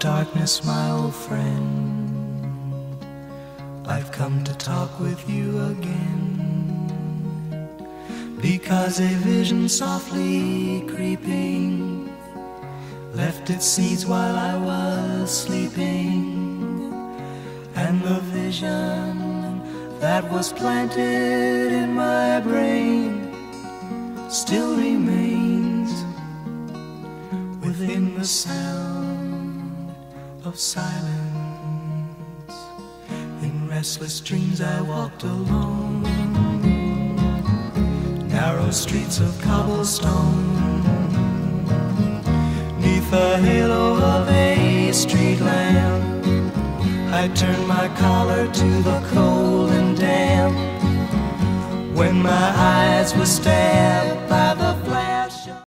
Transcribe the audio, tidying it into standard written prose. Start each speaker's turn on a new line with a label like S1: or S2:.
S1: darkness, my old friend, I've come to talk with you again, because a vision softly creeping left its seeds while I was sleeping, and the vision that was planted in my brain still remains within the sound of silence. In restless dreams I walked alone, narrow streets of cobblestone, neath the halo of a street lamp. I turned my collar to the cold and damp, when my eyes were stabbed by